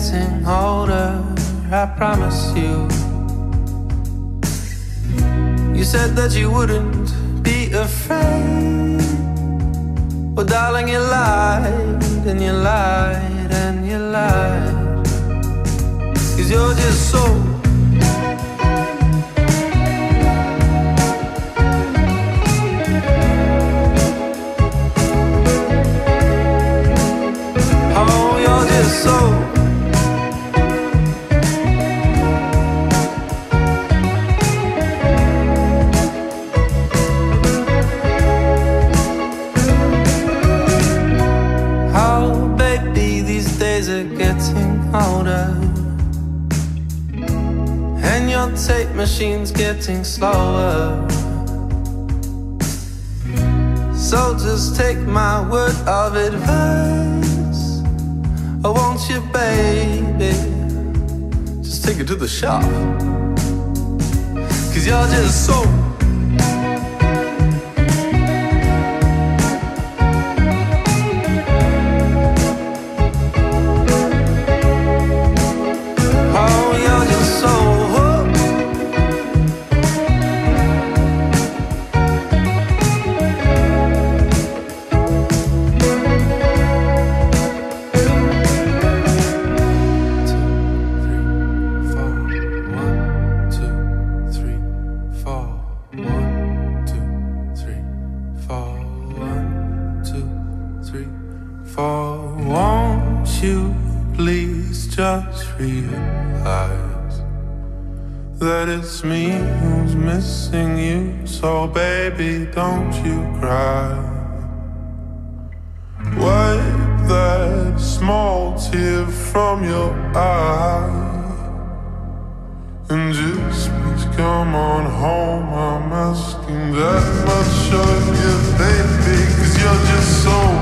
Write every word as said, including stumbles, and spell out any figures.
getting older, I promise you. You said that you wouldn't be afraid. Well, darling, you lied, and you lied, and you lied. 'Cause you're just so Oh, you're just so older, and your tape machine's getting slower. So just take my word of advice. Oh, won't you, baby, just take it to the shop. 'Cause you're just so realize that it's me who's missing you. So baby, don't you cry. Wipe that small tear from your eye and just please come on home. I'm asking that much of you, baby, 'cause you're just so